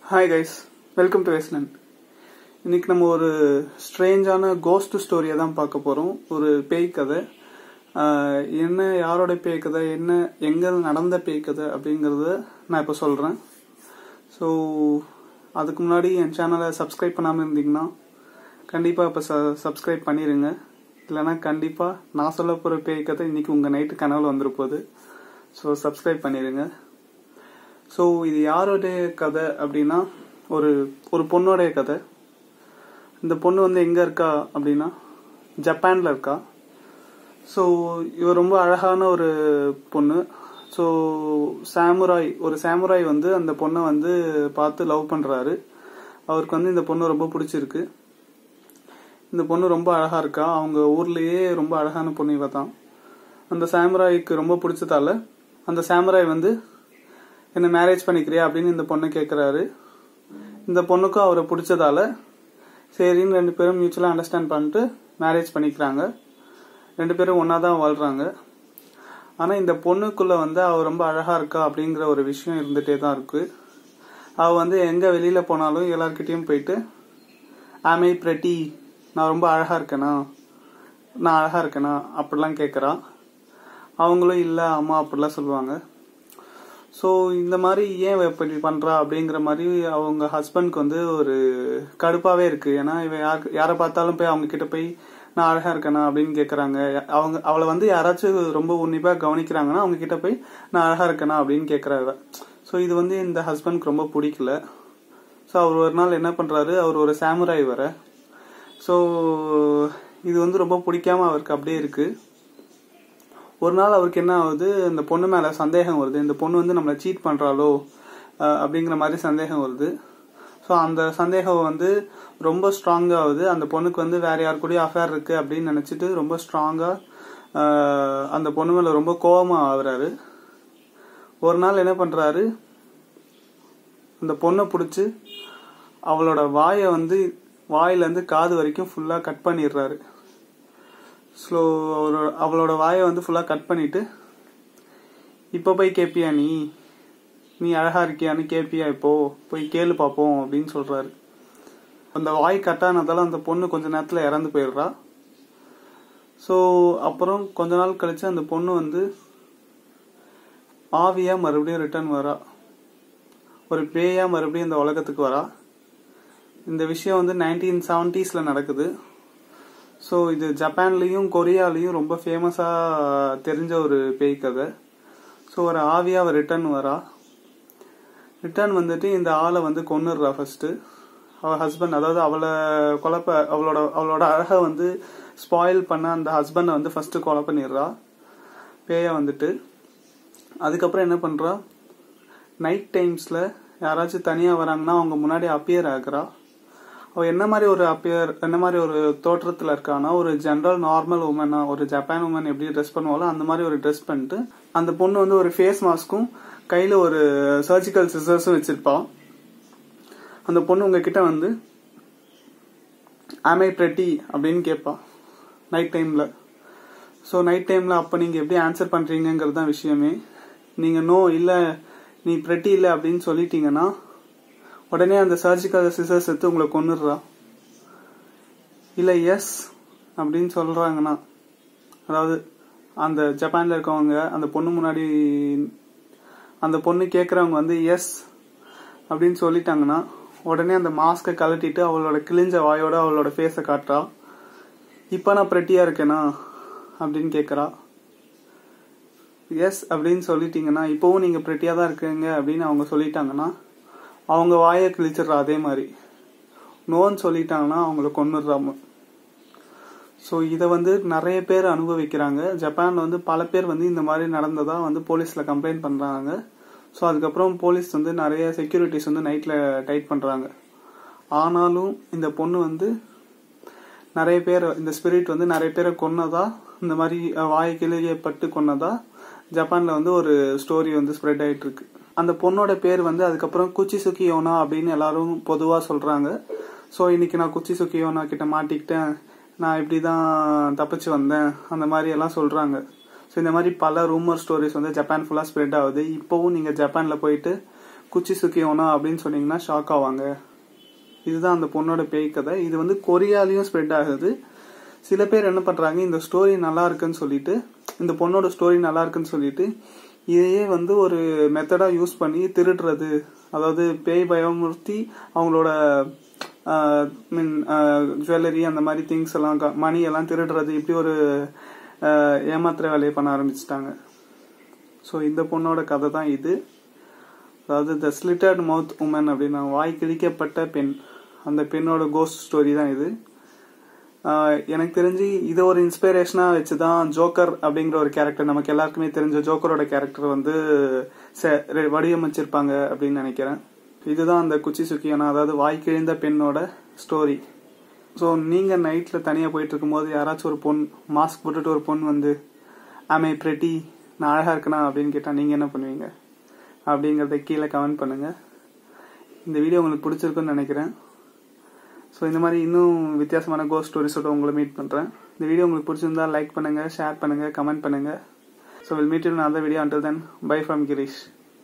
Hi guys, welcome to வெஸ்லன். இன்னைக்கு நம்ம ஒரு ஸ்ட்ரேஞ்சான கோஸ்ட் ஸ்டோரியை தான் பார்க்க போகிறோம். ஒரு பேய் கதை. என்ன, யாரோட பேய் கதை, என்ன, எங்கே நடந்த பேய் கதை அப்படிங்கிறத நான் இப்போ சொல்கிறேன். ஸோ அதுக்கு முன்னாடி என் சேனலை சப்ஸ்கிரைப் பண்ணாமல் இருந்தீங்கன்னா கண்டிப்பாக இப்போ சப்ஸ்கிரைப் பண்ணிடுங்க. இல்லைனா கண்டிப்பாக நான் சொல்ல போகிற பேய் கதை இன்னைக்கு உங்கள் நைட்டு கனவுல வந்துருப்போகுது. ஸோ சப்ஸ்கிரைப் பண்ணிடுங்க. ஸோ இது யாரோடைய கதை அப்படின்னா, ஒரு பொண்ணோடைய கதை. இந்த பொண்ணு வந்து எங்கே இருக்கா அப்படின்னா ஜப்பானில் இருக்கா. ஸோ இவர் ரொம்ப அழகான ஒரு பொண்ணு. ஸோ ஒரு சாமுராய் வந்து அந்த பொண்ணை வந்து பார்த்து லவ் பண்ணுறாரு. அவருக்கு வந்து இந்த பொண்ணு ரொம்ப பிடிச்சிருக்கு. இந்த பொண்ணு ரொம்ப அழகாக இருக்கா. அவங்க ஊர்லேயே ரொம்ப அழகான பொண்ணு இவ தான். அந்த சாமுராய்க்கு ரொம்ப பிடிச்சதால அந்த சாமுராய் வந்து என்ன மேரேஜ் பண்ணிக்கிறியா அப்படின்னு இந்த பொண்ணை கேட்குறாரு. இந்த பொண்ணுக்கும் அவரை பிடிச்சதால சரின்னு ரெண்டு பேரும் மியூச்சுவலாக அண்டர்ஸ்டாண்ட் பண்ணிட்டு மேரேஜ் பண்ணிக்கிறாங்க. ரெண்டு பேரும் ஒன்றா தான் வாழ்கிறாங்க. ஆனால் இந்த பொண்ணுக்குள்ளே வந்து அவள் ரொம்ப அழகாக இருக்கா அப்படிங்கிற ஒரு விஷயம் இருந்துகிட்டே தான் இருக்குது. அவள் வந்து எங்கே வெளியில் போனாலும் எல்லார்கிட்டையும் போயிட்டு ஆமை பிரெட்டி, நான் ரொம்ப அழகாக இருக்கேனா அப்படிலாம் கேட்குறான். அவங்களும் இல்லை அம்மா அப்படிலாம் சொல்லுவாங்க. ஸோ இந்த மாதிரி ஏன் இப்படி பண்ணுறா அப்படிங்கிற மாதிரி அவங்க ஹஸ்பண்ட்க்கு வந்து ஒரு கடுப்பாகவே இருக்குது. ஏன்னா இவன் யாரை பார்த்தாலும் போய் அவங்க கிட்ட போய் நான் அழகாக இருக்கேனா அப்படின்னு கேட்குறாங்க. அவளை வந்து யாராச்சும் ரொம்ப உன்னிப்பாக கவனிக்கிறாங்கன்னா அவங்க கிட்ட போய் நான் அழகாக இருக்கேனா அப்படின்னு கேட்குறாங்க. ஸோ இது வந்து இந்த ஹஸ்பண்ட்க்கு ரொம்ப பிடிக்கல. ஸோ அவர் ஒரு நாள் என்ன பண்ணுறாரு, அவர் ஒரு சாமுராய் வர. ஸோ இது வந்து ரொம்ப பிடிக்காம அவருக்கு அப்படியே இருக்குது. ஒரு நாள் அவருக்கு என்ன ஆகுது, இந்த பொண்ணு மேலே சந்தேகம் வருது. இந்த பொண்ணு வந்து நம்மளை சீட் பண்ணுறாளோ அப்படிங்கிற மாதிரி சந்தேகம் வருது. ஸோ அந்த சந்தேகம் வந்து ரொம்ப ஸ்ட்ராங்காக ஆகுது. அந்த பொண்ணுக்கு வந்து வேற யார் கூட அஃபேர் இருக்குது அப்படின்னு நினச்சிட்டு ரொம்ப ஸ்ட்ராங்காக அந்த பொண்ணு மேலே ரொம்ப கோபமாக ஆகுறாரு. ஒரு நாள் என்ன பண்ணுறாரு, அந்த பொண்ணை பிடிச்சி அவளோட வாயிலேருந்து காது வரைக்கும் ஃபுல்லாக கட் பண்ணிடுறாரு. ஸோ அவளோட வாயை வந்து ஃபுல்லாக கட் பண்ணிட்டு, இப்போ போய் கேட்பியா, நீ அழகா இருக்கியான்னு கேட்பியா, இப்போ போய் கேளு பார்ப்போம் அப்படின்னு சொல்றாரு. அந்த வாய் கட்டானதால அந்த பொண்ணு கொஞ்ச நேரத்தில் இறந்து போயிடுறா. ஸோ அப்புறம் கொஞ்ச நாள் கழிச்சு அந்த பொண்ணு வந்து ஆவியா மறுபடியும் ரிட்டர்ன் வரா. ஒரு பேயா மறுபடியும் இந்த உலகத்துக்கு வரா. இந்த விஷயம் வந்து 1970s நடக்குது. ஸோ இது ஜப்பான்லேயும் கொரியாலையும் ரொம்ப ஃபேமஸாக தெரிஞ்ச ஒரு பேய் கதை. ஸோ ஒரு ஆவியா அவள் ரிட்டர்ன் வரா. ரிட்டர்ன் வந்துட்டு இந்த ஆளை வந்து கொன்னுடுறா. ஃபர்ஸ்ட் அவள் ஹஸ்பண்ட், அதாவது அவளோட அழகை வந்து ஸ்பாயில் பண்ண அந்த ஹஸ்பண்டை வந்து ஃபர்ஸ்ட் கொலை பண்ணிடுறா பேயா வந்துட்டு. அதுக்கப்புறம் என்ன பண்றா, நைட் டைம்ஸ்ல யாராச்சும் தனியாக வராங்கன்னா அவங்க முன்னாடி அப்பியர் ஆகுறா. அவள் என்ன மாதிரி ஒரு தோற்றத்தில் இருக்கானா, ஒரு ஜென்ரல் நார்மல் உமனா, ஒரு ஜப்பான் உமன் எப்படி ட்ரெஸ் பண்ணுவாளோ அந்த மாதிரி ஒரு ட்ரெஸ் பண்ணிட்டு, அந்த பொண்ணு வந்து ஒரு ஃபேஸ் மாஸ்க்கும் கையில் ஒரு சர்ஜிக்கல் சிசர்ஸும் வச்சிருப்பான். அந்த பொண்ணு உங்ககிட்ட வந்து ஆமை பிரெட்டி அப்படின்னு கேட்பா நைட் டைமில். ஸோ நைட் டைமில் அப்போ நீங்கள் எப்படி ஆன்சர் பண்ணுறீங்கிறது தான் விஷயமே. நீங்கள் நோ, இல்லை நீ பிரெட்டி இல்லை அப்படின்னு சொல்லிட்டீங்கன்னா உடனே அந்த சர்ஜிக்கல் சிசர்ஸ் எடுத்து உங்களை கொன்னுடுறா. இல்லை எஸ் அப்படின்னு சொல்றாங்கன்னா, அதாவது அந்த ஜப்பான்ல இருக்கவங்க அந்த பொண்ணு முன்னாடி அந்த பொண்ணு கேட்கறவங்க வந்து எஸ் அப்படின்னு சொல்லிட்டாங்கன்னா உடனே அந்த மாஸ்கை கழட்டிட்டு அவளோட கிழிஞ்ச வாயோட அவளோட ஃபேஸை காட்டுறா. இப்போ நான் பிரெட்டியா இருக்கேனா அப்படின்னு கேட்கறா. எஸ் அப்படின்னு சொல்லிட்டீங்கன்னா, இப்போவும் நீங்க பிரெட்டியா தான் இருக்கீங்க அப்படின்னு அவங்க சொல்லிட்டாங்கன்னா அவங்க வாயை கிழிச்சிடுறா. அதே மாதிரி நோன்னு சொல்லிட்டாங்கன்னா அவங்கள கொன்னுடுறாம. ஸோ இதை வந்து நிறைய பேர் அனுபவிக்கிறாங்க. ஜப்பான்ல வந்து பல பேர் வந்து இந்த மாதிரி நடந்ததா வந்து போலீஸ்ல கம்ப்ளைண்ட் பண்றாங்க. ஸோ அதுக்கப்புறம் போலீஸ் வந்து நிறைய செக்யூரிட்டிஸ் வந்து நைட்ல டைட் பண்றாங்க. ஆனாலும் இந்த பொண்ணு வந்து நிறைய பேர், இந்த ஸ்பிரிட் வந்து நிறைய பேரை கொன்னதா, இந்த மாதிரி வாயை கிழியப்பட்டு கொன்னதா ஜப்பான்ல வந்து ஒரு ஸ்டோரி வந்து ஸ்ப்ரெட் ஆயிட்டு இருக்கு. அந்த பொண்ணோட பேர் வந்து அதுக்கப்புறம் குச்சிசுகி யோனா அப்படின்னு எல்லாரும் பொதுவா சொல்றாங்க. ஸோ இன்னைக்கு நான் குச்சிசுகி யோனா கிட்ட மாட்டிக்கிட்டேன், நான் இப்படிதான் தப்பிச்சு வந்தேன், அந்த மாதிரி எல்லாம் சொல்றாங்க. ஸோ இந்த மாதிரி பல ரூமர் ஸ்டோரிஸ் வந்து ஜப்பான் ஃபுல்லா ஸ்ப்ரெட் ஆகுது. இப்போவும் நீங்க ஜப்பான்ல போயிட்டு குச்சி சுக்கியோனா அப்படின்னு சொன்னீங்கன்னா ஷாக் ஆவாங்க. இதுதான் அந்த பொண்ணோட பேய் கதை. இது வந்து கொரியாலையும் ஸ்ப்ரெட் ஆகுது. சில பேர் என்ன பண்றாங்க, இந்த ஸ்டோரி நல்லா இருக்குன்னு சொல்லிட்டு, இந்த பொண்ணோட ஸ்டோரி நல்லா இருக்குன்னு சொல்லிட்டு இதையே வந்து ஒரு மெத்தடா யூஸ் பண்ணி திருடுறது, அதாவது பேய் பயமுறுத்தி அவங்களோட ஜுவல்லரி அந்த மாதிரி திங்ஸ் எல்லாம், மணி எல்லாம் திருடுறது, இப்படி ஒரு ஏமாத்துற வேலையை பண்ண ஆரம்பிச்சிட்டாங்க. ஸோ இந்த பொண்ணோட கதை தான் இது. அதாவது த ஸ்லிட்டட் மவுத் உமன் அப்படின்னா வாய் கிழிக்கப்பட்ட பெண், அந்த பெண்ணோட கோஸ்ட் ஸ்டோரி தான் இது. எனக்கு தெரிஞ்சு இதை ஒரு இன்ஸ்பிரேஷனா வச்சுதான் ஜோக்கர் அப்படிங்கிற ஒரு கேரக்டர், நமக்கு எல்லாருக்குமே தெரிஞ்ச ஜோக்கரோட கேரக்டர் வந்து வடிவமைச்சிருப்பாங்க அப்படின்னு நினைக்கிறேன். இதுதான் அந்த குச்சி சுக்கியோனா, அதாவது வாய் கிழிந்த பெண்ணோட ஸ்டோரி. ஸோ நீங்க நைட்ல தனியா போயிட்டு இருக்கும்போது யாராச்சும் ஒரு பொண்ணு மாஸ்க் போட்டுட்டு ஒரு பொண்ணு வந்து ஆம் ஐ பிரெட்டி, நான் அழகா இருக்கனா அப்படின்னு கேட்டா நீங்க என்ன பண்ணுவீங்க அப்படிங்கறத கீழே கமெண்ட் பண்ணுங்க. இந்த வீடியோ உங்களுக்கு பிடிச்சிருக்குன்னு நினைக்கிறேன். ஸோ இந்த மாதிரி இன்னும் வித்தியாசமான கோஸ்ட் ஸ்டோரிஸோட உங்களை மீட் பண்றேன். இந்த வீடியோ உங்களுக்கு பிடிச்சிருந்தா லைக் பண்ணுங்க, ஷேர் பண்ணுங்க, கமெண்ட் பண்ணுங்க. So will meet you in another video. Until then, bye from Girish.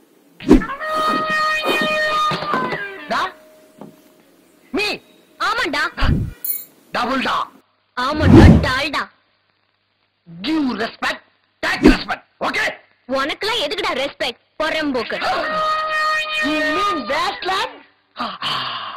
Me? ஆமாண்டா. Double da. ஆமாண்டா, Dalda. Give respect, take respect. Okay? உனக்குலாம் எதுக்குடா ரெஸ்பெக்ட்? பொறம்போக்கு. You mean that, lad?